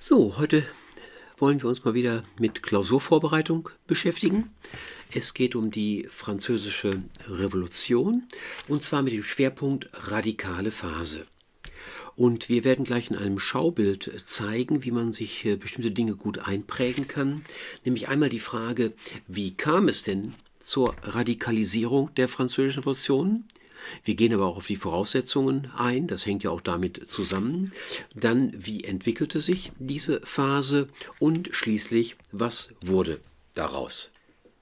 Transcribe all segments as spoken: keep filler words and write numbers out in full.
So, heute wollen wir uns mal wieder mit Klausurvorbereitung beschäftigen. Es geht um die Französische Revolution und zwar mit dem Schwerpunkt radikale Phase. Und wir werden gleich in einem Schaubild zeigen, wie man sich bestimmte Dinge gut einprägen kann. Nämlich einmal die Frage, wie kam es denn zur Radikalisierung der Französischen Revolution? Wir gehen aber auch auf die Voraussetzungen ein, das hängt ja auch damit zusammen. Dann, wie entwickelte sich diese Phase und schließlich, was wurde daraus?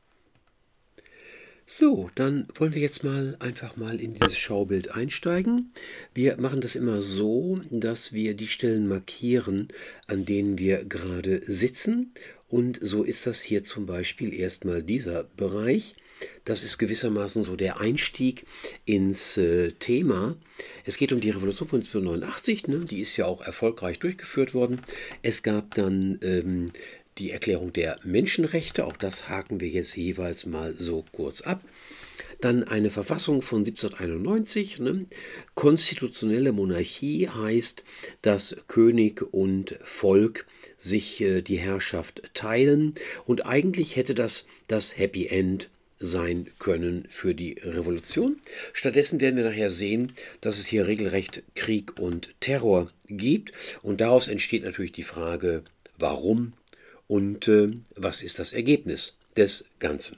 So, dann wollen wir jetzt mal einfach mal in dieses Schaubild einsteigen. Wir machen das immer so, dass wir die Stellen markieren, an denen wir gerade sitzen. Und so ist das hier zum Beispiel erstmal dieser Bereich. Das ist gewissermaßen so der Einstieg ins äh, Thema. Es geht um die Revolution von neunzehnhundertneunundachtzig, ne? Die ist ja auch erfolgreich durchgeführt worden. Es gab dann ähm, die Erklärung der Menschenrechte, auch das haken wir jetzt jeweils mal so kurz ab. Dann eine Verfassung von siebzehnhunderteinundneunzig. Ne? Konstitutionelle Monarchie heißt, dass König und Volk sich äh, die Herrschaft teilen. Und eigentlich hätte das das Happy End sein können für die Revolution. Stattdessen werden wir nachher sehen, dass es hier regelrecht Krieg und Terror gibt. Und daraus entsteht natürlich die Frage, warum und äh, was ist das Ergebnis des Ganzen.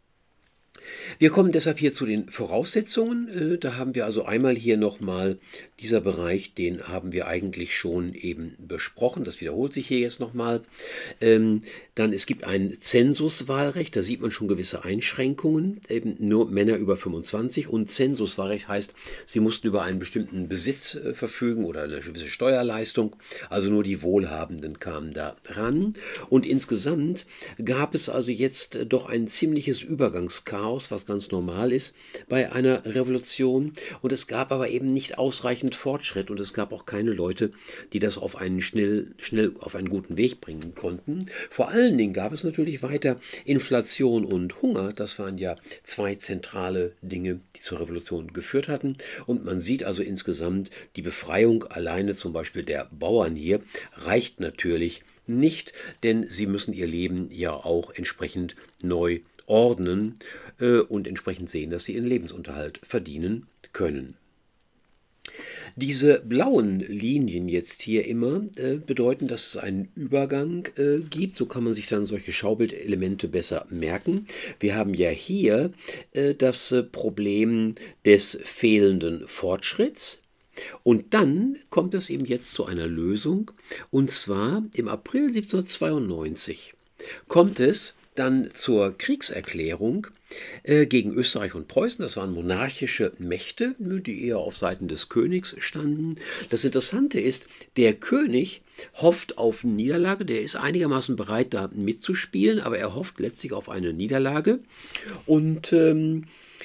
Wir kommen deshalb hier zu den Voraussetzungen. Da haben wir also einmal hier nochmal dieser Bereich, den haben wir eigentlich schon eben besprochen. Das wiederholt sich hier jetzt nochmal. Ähm, dann es gibt ein Zensuswahlrecht, da sieht man schon gewisse Einschränkungen. Eben nur Männer über fünfundzwanzig und Zensuswahlrecht heißt, sie mussten über einen bestimmten Besitz äh, verfügen oder eine gewisse Steuerleistung. Also nur die Wohlhabenden kamen da ran. Und insgesamt gab es also jetzt äh, doch ein ziemliches Übergangschaos, was ganz normal ist bei einer Revolution. Und es gab aber eben nicht ausreichend Fortschritt und es gab auch keine Leute, die das auf einen schnell, schnell auf einen guten Weg bringen konnten. Vor allen Dingen gab es natürlich weiter Inflation und Hunger. Das waren ja zwei zentrale Dinge, die zur Revolution geführt hatten. Und man sieht also insgesamt, die Befreiung alleine zum Beispiel der Bauern hier reicht natürlich nicht, denn sie müssen ihr Leben ja auch entsprechend neu ordnen äh, und entsprechend sehen, dass sie ihren Lebensunterhalt verdienen können. Diese blauen Linien jetzt hier immer äh, bedeuten, dass es einen Übergang äh, gibt. So kann man sich dann solche Schaubildelemente besser merken. Wir haben ja hier äh, das äh, Problem des fehlenden Fortschritts. Und dann kommt es eben jetzt zu einer Lösung. Und zwar im April siebzehnhundertzweiundneunzig kommt es dann zur Kriegserklärung äh, gegen Österreich und Preußen. Das waren monarchische Mächte, die eher auf Seiten des Königs standen. Das Interessante ist, der König hofft auf Niederlage, der ist einigermaßen bereit, da mitzuspielen, aber er hofft letztlich auf eine Niederlage. Und ähm,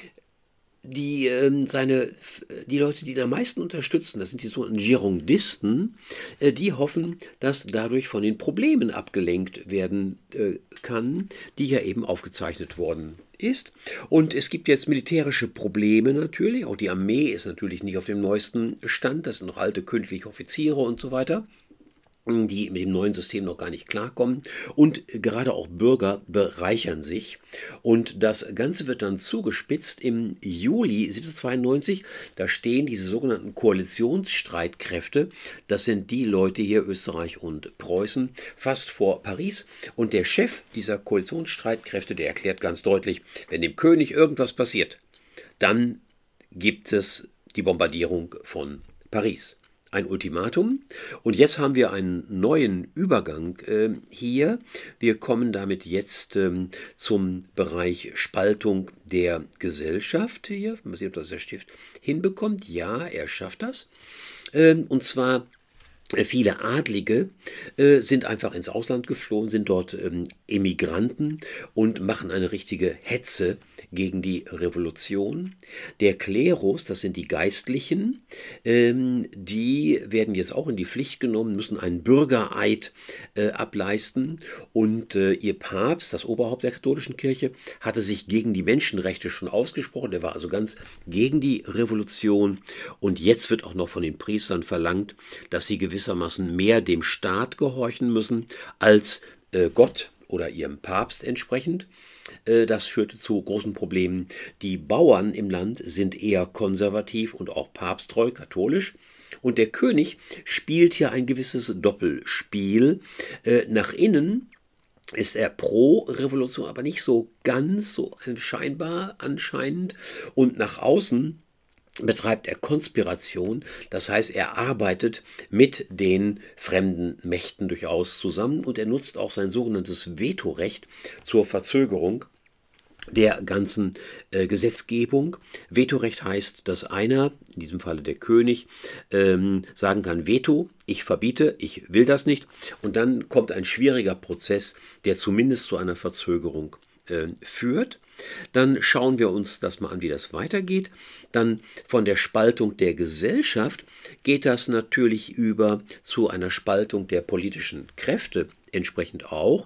Die, äh, seine, die Leute, die ihn am meisten unterstützen, das sind die sogenannten Girondisten, äh, die hoffen, dass dadurch von den Problemen abgelenkt werden äh, kann, die ja eben aufgezeichnet worden ist. Und es gibt jetzt militärische Probleme natürlich, auch die Armee ist natürlich nicht auf dem neuesten Stand, das sind noch alte königliche Offiziere und so weiter, die mit dem neuen System noch gar nicht klarkommen. Und gerade auch Bürger bereichern sich. Und das Ganze wird dann zugespitzt im Juli siebzehnhundertzweiundneunzig. Da stehen diese sogenannten Koalitionsstreitkräfte. Das sind die Leute hier, Österreich und Preußen, fast vor Paris. Und der Chef dieser Koalitionsstreitkräfte, der erklärt ganz deutlich, wenn dem König irgendwas passiert, dann gibt es die Bombardierung von Paris. Ein Ultimatum. Und jetzt haben wir einen neuen Übergang äh, hier. Wir kommen damit jetzt ähm, zum Bereich Spaltung der Gesellschaft hier. Mal sehen, ob das der Stift hinbekommt. Ja, er schafft das. Ähm, und zwar viele Adlige äh, sind einfach ins Ausland geflohen, sind dort ähm, Emigranten und machen eine richtige Hetze gegen die Revolution. Der Klerus, das sind die Geistlichen, ähm, die werden jetzt auch in die Pflicht genommen, müssen einen Bürgereid äh, ableisten und äh, ihr Papst, das Oberhaupt der katholischen Kirche, hatte sich gegen die Menschenrechte schon ausgesprochen, der war also ganz gegen die Revolution und jetzt wird auch noch von den Priestern verlangt, dass sie gewisse gewissermaßen mehr dem Staat gehorchen müssen als äh, Gott oder ihrem Papst entsprechend. Äh, das führte zu großen Problemen. Die Bauern im Land sind eher konservativ und auch papsttreu, katholisch. Und der König spielt hier ein gewisses Doppelspiel. Äh, nach innen ist er pro Revolution, aber nicht so ganz so scheinbar anscheinend. Und nach außen betreibt er Konspiration, das heißt, er arbeitet mit den fremden Mächten durchaus zusammen und er nutzt auch sein sogenanntes Vetorecht zur Verzögerung der ganzen äh, Gesetzgebung. Vetorecht heißt, dass einer, in diesem Falle der König, ähm, sagen kann, Veto, ich verbiete, ich will das nicht. Und dann kommt ein schwieriger Prozess, der zumindest zu einer Verzögerung äh, führt. Dann schauen wir uns das mal an, wie das weitergeht. Dann von der Spaltung der Gesellschaft geht das natürlich über zu einer Spaltung der politischen Kräfte entsprechend auch.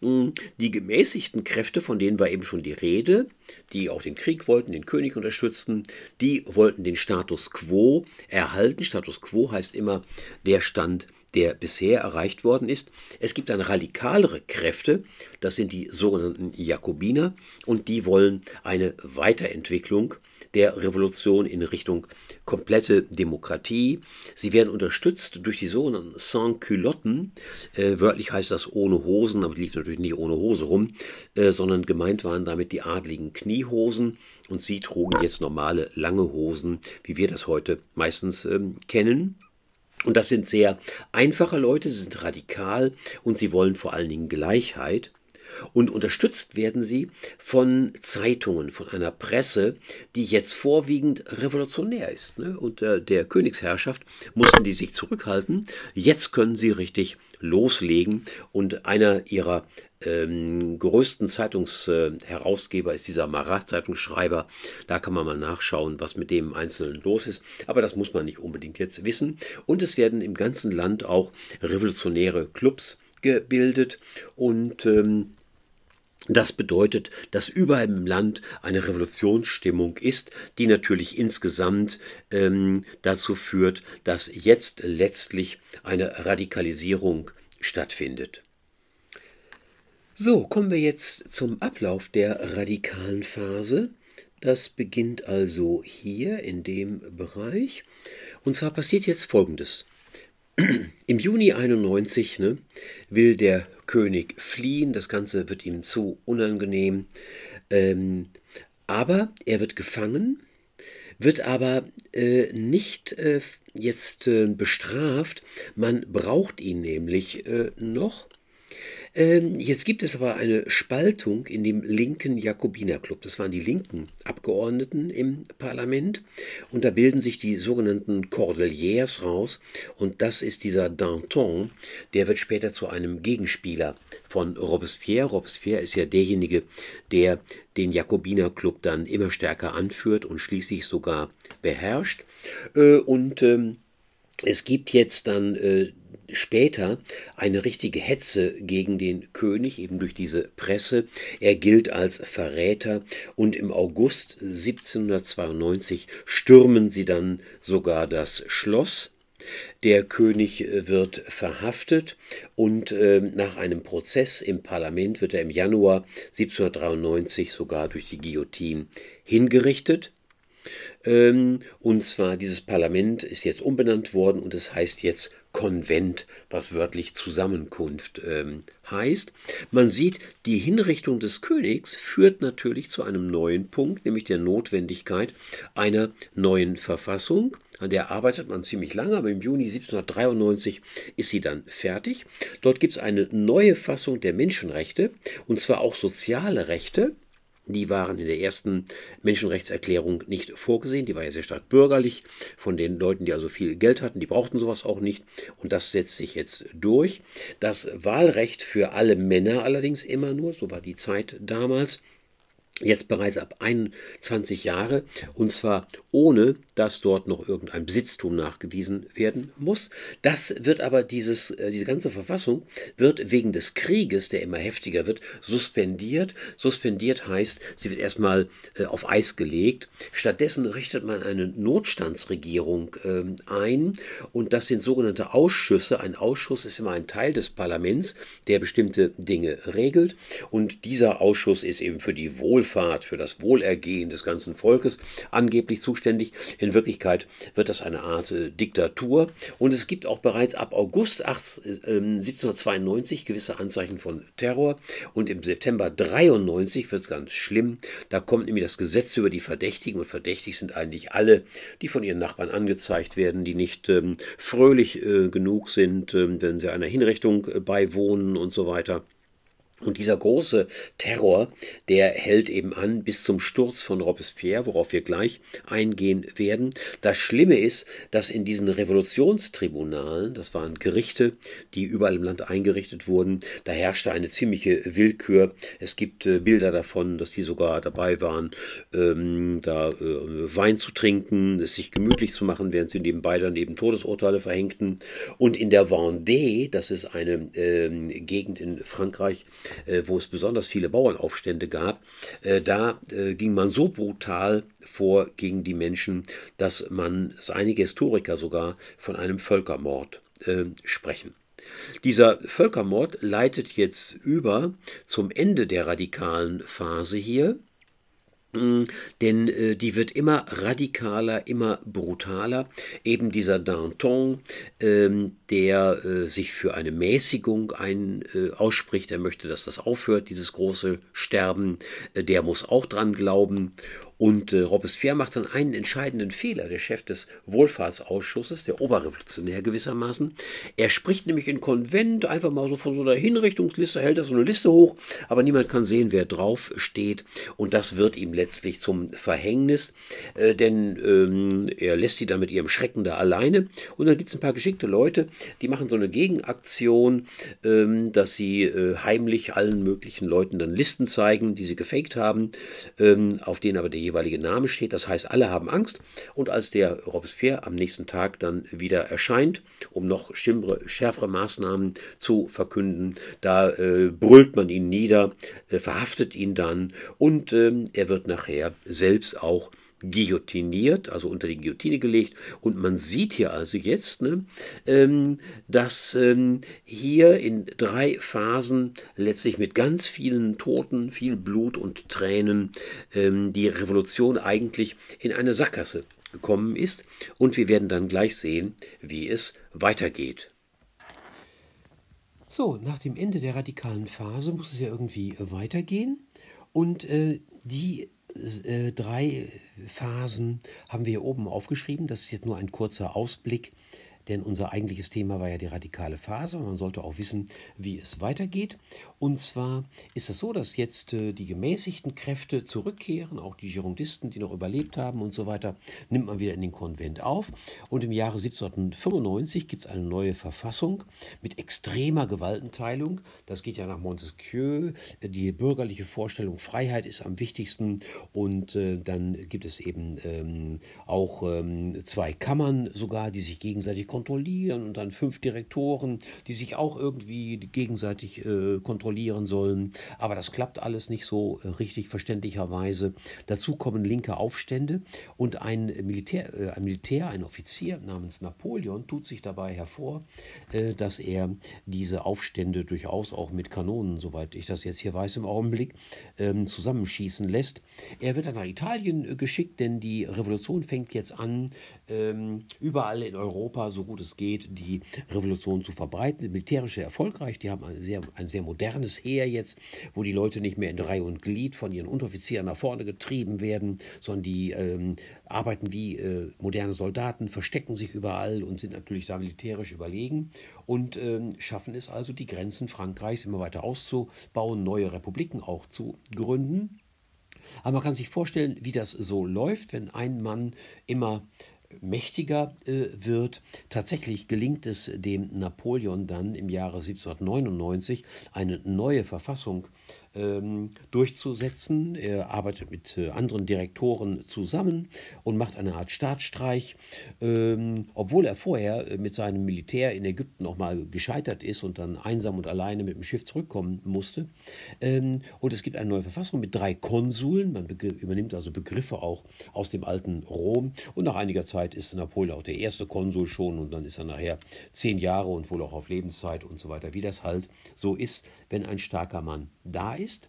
Die gemäßigten Kräfte, von denen war eben schon die Rede, die auch den Krieg wollten, den König unterstützten, die wollten den Status quo erhalten. Status quo heißt immer der Stand, der bisher erreicht worden ist. Es gibt dann radikalere Kräfte, das sind die sogenannten Jakobiner, und die wollen eine Weiterentwicklung der Revolution in Richtung komplette Demokratie. Sie werden unterstützt durch die sogenannten Sans-Culotten. Äh, wörtlich heißt das ohne Hosen, aber die lief natürlich nicht ohne Hose rum, äh, sondern gemeint waren damit die adligen Kniehosen, und sie trugen jetzt normale lange Hosen, wie wir das heute meistens ähm, kennen. Und das sind sehr einfache Leute, sie sind radikal und sie wollen vor allen Dingen Gleichheit. Und unterstützt werden sie von Zeitungen, von einer Presse, die jetzt vorwiegend revolutionär ist. Ne? Unter der Königsherrschaft mussten die sich zurückhalten. Jetzt können sie richtig loslegen. Und einer ihrer ähm, größten Zeitungsherausgeber ist dieser Marat-Zeitungsschreiber. Da kann man mal nachschauen, was mit dem Einzelnen los ist. Aber das muss man nicht unbedingt jetzt wissen. Und es werden im ganzen Land auch revolutionäre Clubs gebildet. Und ähm, das bedeutet, dass überall im Land eine Revolutionsstimmung ist, die natürlich insgesamt ähm, dazu führt, dass jetzt letztlich eine Radikalisierung stattfindet. So, kommen wir jetzt zum Ablauf der radikalen Phase. Das beginnt also hier in dem Bereich. Und zwar passiert jetzt Folgendes. Im Juni einundneunzig ne, will der König fliehen, das Ganze wird ihm zu unangenehm, ähm, aber er wird gefangen, wird aber äh, nicht äh, jetzt äh, bestraft, man braucht ihn nämlich äh, noch. Ähm, jetzt gibt es aber eine Spaltung in dem linken Jakobinerclub. Das waren die linken Abgeordneten im Parlament. Und da bilden sich die sogenannten Cordeliers raus. Und das ist dieser Danton, der wird später zu einem Gegenspieler von Robespierre. Robespierre ist ja derjenige, der den Jakobinerclub dann immer stärker anführt und schließlich sogar beherrscht. Äh, und ähm, es gibt jetzt dann äh, später eine richtige Hetze gegen den König, eben durch diese Presse. Er gilt als Verräter und im August siebzehnhundertzweiundneunzig stürmen sie dann sogar das Schloss. Der König wird verhaftet und äh, nach einem Prozess im Parlament wird er im Januar siebzehnhundertdreiundneunzig sogar durch die Guillotine hingerichtet. Ähm, und zwar dieses Parlament ist jetzt umbenannt worden und es heißt jetzt Konvent, was wörtlich Zusammenkunft ähm, heißt. Man sieht, die Hinrichtung des Königs führt natürlich zu einem neuen Punkt, nämlich der Notwendigkeit einer neuen Verfassung. An der arbeitet man ziemlich lange, aber im Juni siebzehnhundertdreiundneunzig ist sie dann fertig. Dort gibt es eine neue Fassung der Menschenrechte, und zwar auch soziale Rechte. Die waren in der ersten Menschenrechtserklärung nicht vorgesehen. Die war ja sehr stark bürgerlich von den Leuten, die also viel Geld hatten. Die brauchten sowas auch nicht. Und das setzt sich jetzt durch. Das Wahlrecht für alle Männer allerdings immer nur, so war die Zeit damals. Jetzt bereits ab einundzwanzig Jahre, und zwar ohne, dass dort noch irgendein Besitztum nachgewiesen werden muss. Das wird aber, dieses, äh, diese ganze Verfassung wird wegen des Krieges, der immer heftiger wird, suspendiert. Suspendiert heißt, sie wird erstmal äh, auf Eis gelegt. Stattdessen richtet man eine Notstandsregierung äh, ein, und das sind sogenannte Ausschüsse. Ein Ausschuss ist immer ein Teil des Parlaments, der bestimmte Dinge regelt, und dieser Ausschuss ist eben für die Wohlfahrt, für das Wohlergehen des ganzen Volkes angeblich zuständig. In Wirklichkeit wird das eine Art äh, Diktatur, und es gibt auch bereits ab August siebzehnhundertzweiundneunzig gewisse Anzeichen von Terror, und im September dreiundneunzig wird es ganz schlimm. Da kommt nämlich das Gesetz über die Verdächtigen, und verdächtig sind eigentlich alle, die von ihren Nachbarn angezeigt werden, die nicht ähm, fröhlich äh, genug sind, äh, wenn sie einer Hinrichtung äh, beiwohnen und so weiter. Und dieser große Terror, der hält eben an bis zum Sturz von Robespierre, worauf wir gleich eingehen werden. Das Schlimme ist, dass in diesen Revolutionstribunalen, das waren Gerichte, die überall im Land eingerichtet wurden, da herrschte eine ziemliche Willkür. Es gibt äh, Bilder davon, dass die sogar dabei waren, ähm, da äh, Wein zu trinken, es sich gemütlich zu machen, während sie nebenbei dann eben Todesurteile verhängten. Und in der Vendée, das ist eine äh, Gegend in Frankreich, Äh, wo es besonders viele Bauernaufstände gab, äh, da äh, ging man so brutal vor gegen die Menschen, dass man, dass einige Historiker sogar von einem Völkermord äh, sprechen. Dieser Völkermord leitet jetzt über zum Ende der radikalen Phase hier. Denn äh, die wird immer radikaler, immer brutaler. Eben dieser Danton, ähm, der äh, sich für eine Mäßigung ein, äh, ausspricht, er möchte, dass das aufhört, dieses große Sterben, äh, der muss auch dran glauben. Und äh, Robespierre macht dann einen entscheidenden Fehler, der Chef des Wohlfahrtsausschusses, der Oberrevolutionär gewissermaßen. Er spricht nämlich in Konvent einfach mal so von so einer Hinrichtungsliste, hält er so eine Liste hoch, aber niemand kann sehen, wer drauf steht. Und das wird ihm letztlich zum Verhängnis, äh, denn ähm, er lässt sie dann mit ihrem Schrecken da alleine. Und dann gibt es ein paar geschickte Leute, die machen so eine Gegenaktion, ähm, dass sie äh, heimlich allen möglichen Leuten dann Listen zeigen, die sie gefaked haben, ähm, auf denen aber der jeweilige Name steht. Das heißt, alle haben Angst, und als der Robespierre am nächsten Tag dann wieder erscheint, um noch schlimmere, schärfere Maßnahmen zu verkünden, da äh, brüllt man ihn nieder, äh, verhaftet ihn dann, und ähm, er wird nachher selbst auch guillotiniert, also unter die Guillotine gelegt. Und man sieht hier also jetzt, ne, ähm, dass ähm, hier in drei Phasen letztlich mit ganz vielen Toten, viel Blut und Tränen ähm, die Revolution eigentlich in eine Sackgasse gekommen ist. Und wir werden dann gleich sehen, wie es weitergeht. So, nach dem Ende der radikalen Phase muss es ja irgendwie weitergehen. Und äh, die äh, drei Phasen haben wir hier oben aufgeschrieben. Das ist jetzt nur ein kurzer Ausblick, denn unser eigentliches Thema war ja die radikale Phase. Man sollte auch wissen, wie es weitergeht. Und zwar ist es so, dass jetzt äh, die gemäßigten Kräfte zurückkehren, auch die Girondisten, die noch überlebt haben und so weiter, nimmt man wieder in den Konvent auf. Und im Jahre siebzehnhundertfünfundneunzig gibt es eine neue Verfassung mit extremer Gewaltenteilung. Das geht ja nach Montesquieu. Die bürgerliche Vorstellung, Freiheit ist am wichtigsten. Und äh, dann gibt es eben ähm, auch ähm, zwei Kammern sogar, die sich gegenseitig kontrollieren, und dann fünf Direktoren, die sich auch irgendwie gegenseitig äh, kontrollieren sollen. Aber das klappt alles nicht so äh, richtig verständlicherweise. Dazu kommen linke Aufstände, und ein Militär, äh, ein Militär, ein Offizier namens Napoleon tut sich dabei hervor, äh, dass er diese Aufstände durchaus auch mit Kanonen, soweit ich das jetzt hier weiß im Augenblick, ähm, zusammenschießen lässt. Er wird dann nach Italien äh, geschickt, denn die Revolution fängt jetzt an, ähm, überall in Europa, so gut es geht, die Revolution zu verbreiten. Sie sind militärisch sehr erfolgreich. Die haben ein sehr, ein sehr modernes Heer jetzt, wo die Leute nicht mehr in Reihe und Glied von ihren Unteroffizieren nach vorne getrieben werden, sondern die ähm, arbeiten wie äh, moderne Soldaten, verstecken sich überall und sind natürlich da militärisch überlegen und ähm, schaffen es also, die Grenzen Frankreichs immer weiter auszubauen, neue Republiken auch zu gründen. Aber man kann sich vorstellen, wie das so läuft, wenn ein Mann immer mächtiger äh, wird. Tatsächlich gelingt es dem Napoleon dann im Jahre siebzehnhundertneunundneunzig, eine neue Verfassung ähm, durchzusetzen. Er arbeitet mit äh, anderen Direktoren zusammen und macht eine Art Staatsstreich, ähm, obwohl er vorher äh, mit seinem Militär in Ägypten auch mal gescheitert ist und dann einsam und alleine mit dem Schiff zurückkommen musste. Ähm, und es gibt eine neue Verfassung mit drei Konsuln. Man übernimmt also Begriffe auch aus dem alten Rom. Und nach einiger Zeit ist Napoleon auch der erste Konsul schon und dann ist er nachher zehn Jahre und wohl auch auf Lebenszeit und so weiter, wie das halt so ist, wenn ein starker Mann da ist.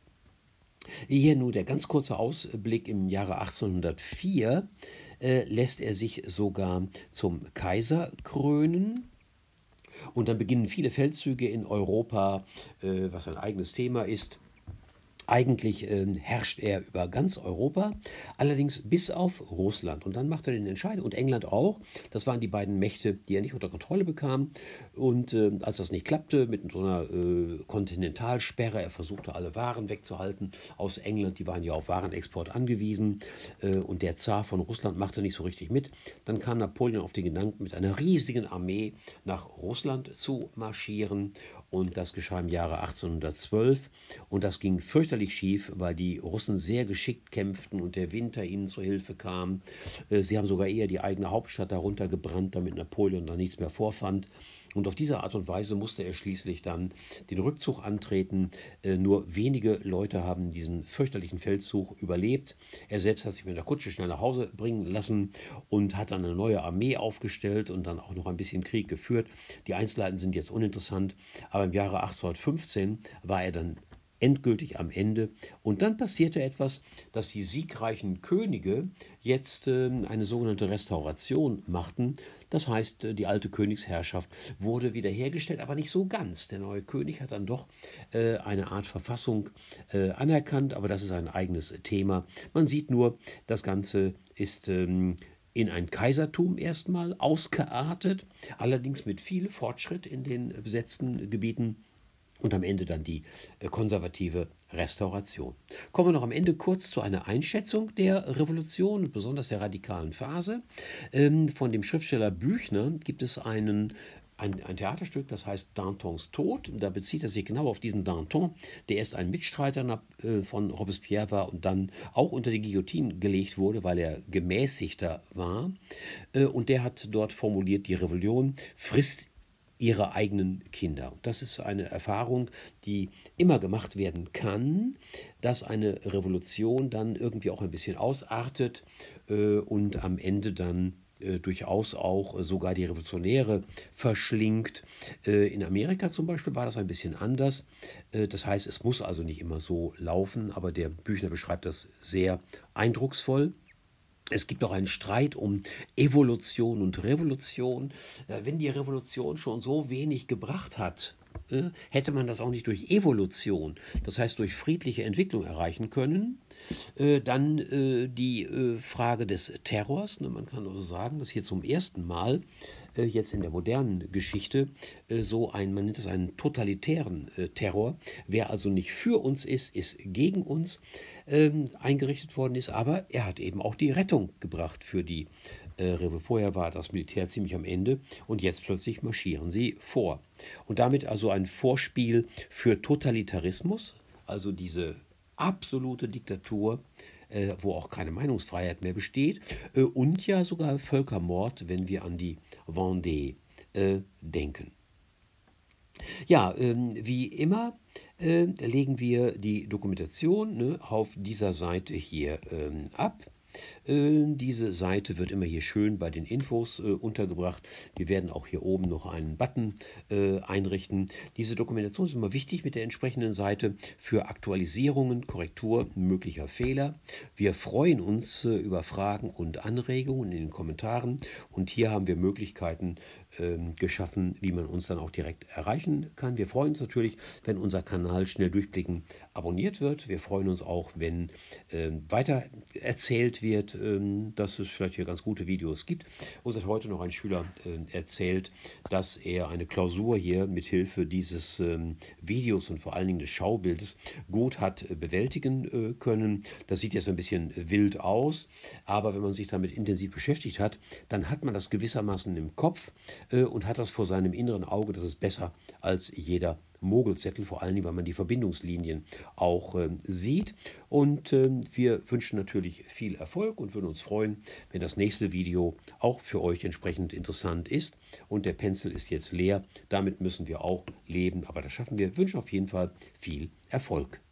Hier nur der ganz kurze Ausblick: Im Jahre achtzehnhundertvier äh, lässt er sich sogar zum Kaiser krönen. Und dann beginnen viele Feldzüge in Europa, äh, was ein eigenes Thema ist. Eigentlich äh, herrscht er über ganz Europa, allerdings bis auf Russland. Und dann macht er den Entscheid, und England auch. Das waren die beiden Mächte, die er nicht unter Kontrolle bekam. Und äh, als das nicht klappte mit so einer äh, Kontinentalsperre, er versuchte alle Waren wegzuhalten aus England, die waren ja auf Warenexport angewiesen. Äh, und der Zar von Russland machte nicht so richtig mit. Dann kam Napoleon auf den Gedanken, mit einer riesigen Armee nach Russland zu marschieren. Und das geschah im Jahre achtzehnhundertzwölf. Und das ging fürchterlich schief, weil die Russen sehr geschickt kämpften und der Winter ihnen zur Hilfe kam. Sie haben sogar eher die eigene Hauptstadt darunter gebrannt, damit Napoleon da nichts mehr vorfand. Und auf diese Art und Weise musste er schließlich dann den Rückzug antreten. Äh, nur wenige Leute haben diesen fürchterlichen Feldzug überlebt. Er selbst hat sich mit der Kutsche schnell nach Hause bringen lassen und hat dann eine neue Armee aufgestellt und dann auch noch ein bisschen Krieg geführt. Die Einzelheiten sind jetzt uninteressant, aber im Jahre achtzehnhundertfünfzehn war er dann endgültig am Ende. Und dann passierte etwas, dass die siegreichen Könige jetzt äh, eine sogenannte Restauration machten. Das heißt, die alte Königsherrschaft wurde wiederhergestellt, aber nicht so ganz. Der neue König hat dann doch äh, eine Art Verfassung äh, anerkannt, aber das ist ein eigenes Thema. Man sieht nur, das Ganze ist ähm, in ein Kaisertum erstmal ausgeartet, allerdings mit viel Fortschritt in den besetzten Gebieten. Und am Ende dann die äh, konservative Restauration. Kommen wir noch am Ende kurz zu einer Einschätzung der Revolution, besonders der radikalen Phase. Ähm, von dem Schriftsteller Büchner gibt es einen, ein, ein Theaterstück, das heißt Dantons Tod. Da bezieht er sich genau auf diesen Danton, der erst ein Mitstreiter äh, von Robespierre war und dann auch unter die Guillotine gelegt wurde, weil er gemäßigter war. Äh, und der hat dort formuliert, die Rebellion frisst ihre eigenen Kinder. Und das ist eine Erfahrung, die immer gemacht werden kann, dass eine Revolution dann irgendwie auch ein bisschen ausartet äh, und am Ende dann äh, durchaus auch äh, sogar die Revolutionäre verschlingt. Äh, in Amerika zum Beispiel war das ein bisschen anders. Äh, das heißt, es muss also nicht immer so laufen, aber der Büchner beschreibt das sehr eindrucksvoll. Es gibt auch einen Streit um Evolution und Revolution. Wenn die Revolution schon so wenig gebracht hat, hätte man das auch nicht durch Evolution, das heißt durch friedliche Entwicklung erreichen können. Dann die Frage des Terrors. Man kann also sagen, dass hier zum ersten Mal jetzt in der modernen Geschichte so ein, man nennt es einen totalitären Terror. Wer also nicht für uns ist, ist gegen uns ähm, eingerichtet worden ist, aber er hat eben auch die Rettung gebracht für die äh, Revolution. Vorher war das Militär ziemlich am Ende und jetzt plötzlich marschieren sie vor. Und damit also ein Vorspiel für Totalitarismus, also diese absolute Diktatur, äh, wo auch keine Meinungsfreiheit mehr besteht, äh, und ja sogar Völkermord, wenn wir an die Vendée äh, denken. Ja, ähm, wie immer äh, legen wir die Dokumentation ne, auf dieser Seite hier ähm, ab. Äh, diese Seite wird immer hier schön bei den Infos äh, untergebracht. Wir werden auch hier oben noch einen Button äh, einrichten. Diese Dokumentation ist immer wichtig mit der entsprechenden Seite für Aktualisierungen, Korrektur möglicher Fehler. Wir freuen uns äh, über Fragen und Anregungen in den Kommentaren und hier haben wir Möglichkeiten ähm, geschaffen, wie man uns dann auch direkt erreichen kann. Wir freuen uns natürlich, wenn unser Kanal Schnell Durchblicken abonniert wird. Wir freuen uns auch, wenn ähm, weiter erzählt wird, ähm, dass es vielleicht hier ganz gute Videos gibt. Uns hat heute noch ein Schüler äh, erzählt, dass er eine Klausur hier mit Hilfe dieses ähm, Videos und vor allen Dingen des Schaubildes gut hat äh, bewältigen äh, können. Das sieht jetzt ein bisschen wild aus, aber wenn man sich damit intensiv beschäftigt hat, dann hat man das gewissermaßen im Kopf äh, und hat das vor seinem inneren Auge. Das ist besser als jeder Mogelsättel, vor allem, weil man die Verbindungslinien auch äh, sieht. Und äh, wir wünschen natürlich viel Erfolg und würden uns freuen, wenn das nächste Video auch für euch entsprechend interessant ist. Und der Pencil ist jetzt leer, damit müssen wir auch leben, aber das schaffen wir. Wir wünschen auf jeden Fall viel Erfolg.